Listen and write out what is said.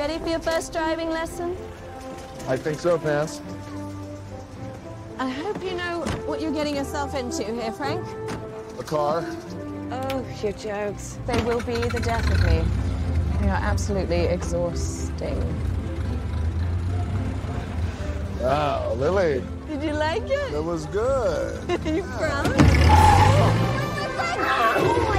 ready for your first driving lesson? I think so, Pants. I hope you know what you're getting yourself into here, Frank. A car. Oh, your jokes. They will be the death of me. They are absolutely exhausting. Wow, Lily. Did you like it? It was good. You proud?